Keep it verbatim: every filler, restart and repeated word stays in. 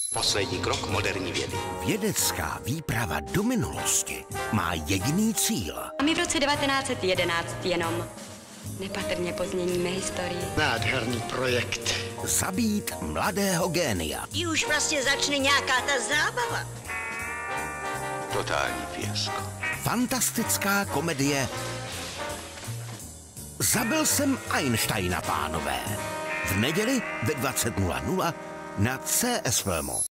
Poslední krok moderní vědy. Vědecká výprava do minulosti má jediný cíl. A my v roce devatenáct set jedenáct jenom nepatrně pozměníme historii. Nádherný projekt. Zabít mladého génia. I už vlastně začne nějaká ta zábava. Totální fiasko. Fantastická komedie Zabil jsem Einsteina, pánové. V neděli ve dvacet nula nula na C S Filmu.